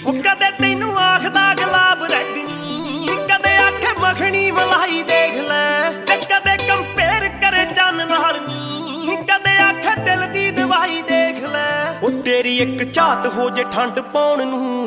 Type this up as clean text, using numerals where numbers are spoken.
कदे तैनू आखदा गुलाब रैड नी, कदे आखे मखनी मलाई देख लै, ते कदे कंपेयर करे चन नाल नी, कदे आखे दिल दी दवाई देख लै। ओ तेरी एक झात हो जे ठंड पाउण नूं